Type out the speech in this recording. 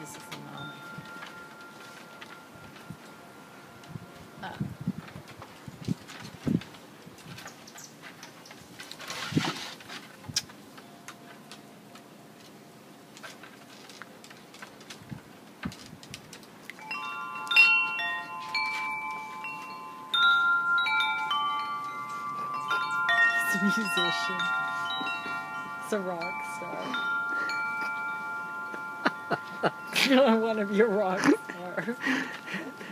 this is the mom. He's a musician. He's a rock star. I want to be a rock star.